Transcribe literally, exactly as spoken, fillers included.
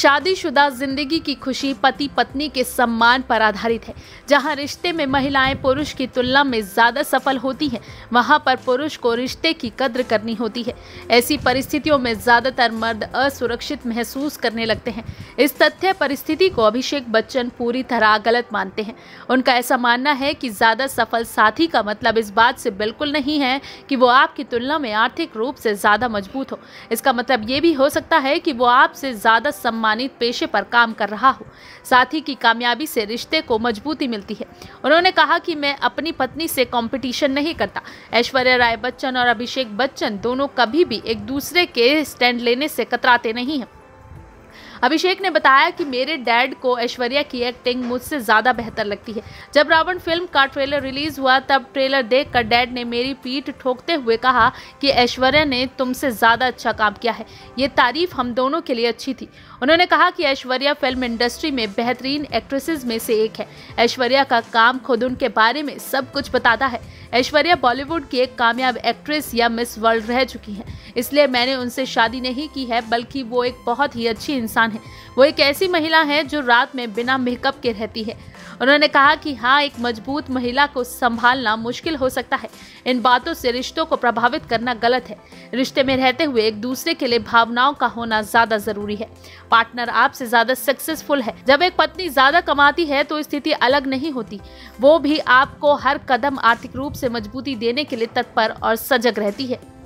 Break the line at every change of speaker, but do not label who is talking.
शादीशुदा जिंदगी की खुशी पति पत्नी के सम्मान पर आधारित है। जहां रिश्ते में महिलाएं पुरुष की तुलना में ज्यादा सफल होती हैं, वहां पर पुरुष को रिश्ते की कद्र करनी होती है। ऐसी परिस्थितियों में ज्यादातर मर्द असुरक्षित महसूस करने लगते हैं। इस तथ्य परिस्थिति को अभिषेक बच्चन पूरी तरह गलत मानते हैं। उनका ऐसा मानना है कि ज्यादा सफल साथी का मतलब इस बात से बिल्कुल नहीं है कि वो आपकी तुलना में आर्थिक रूप से ज्यादा मजबूत हो। इसका मतलब ये भी हो सकता है कि वो आपसे ज्यादा सम्मानित पेशे पर काम कर रहा हो। साथी की कामयाबी से रिश्ते को मजबूती मिलती है। उन्होंने कहा कि मैं अपनी पत्नी से कंपटीशन नहीं करता। ऐश्वर्या राय बच्चन और अभिषेक बच्चन दोनों कभी भी एक दूसरे के स्टैंड लेने से कतराते नहीं हैं। अभिषेक ने बताया कि मेरे डैड को ऐश्वर्या की एक्टिंग मुझसे ज़्यादा बेहतर लगती है। जब रावण फिल्म का ट्रेलर रिलीज हुआ तब ट्रेलर देखकर डैड ने मेरी पीठ ठोकते हुए कहा कि ऐश्वर्या ने तुमसे ज़्यादा अच्छा काम किया है। ये तारीफ हम दोनों के लिए अच्छी थी। उन्होंने कहा कि ऐश्वर्या फिल्म इंडस्ट्री में बेहतरीन एक्ट्रेसेस में से एक है। ऐश्वर्या का काम खुद उनके बारे में सब कुछ बताता है। ऐश्वर्या बॉलीवुड की एक कामयाब एक्ट्रेस या मिस वर्ल्ड रह चुकी हैं, इसलिए मैंने उनसे शादी नहीं की है, बल्कि वो एक बहुत ही अच्छी इंसान है। वो एक ऐसी महिला है जो रात में बिना मेकअप के रहती है। उन्होंने कहा कि हाँ, एक मजबूत महिला को संभालना मुश्किल हो सकता है। इन बातों से रिश्तों को प्रभावित करना गलत है। रिश्ते में रहते हुए एक दूसरे के लिए भावनाओं का होना ज्यादा जरूरी है। पार्टनर आपसे ज्यादा सक्सेसफुल है। जब एक पत्नी ज्यादा कमाती है तो स्थिति अलग नहीं होती। वो भी आपको हर कदम आर्थिक रूप से मजबूती देने के लिए तत्पर और सजग रहती है।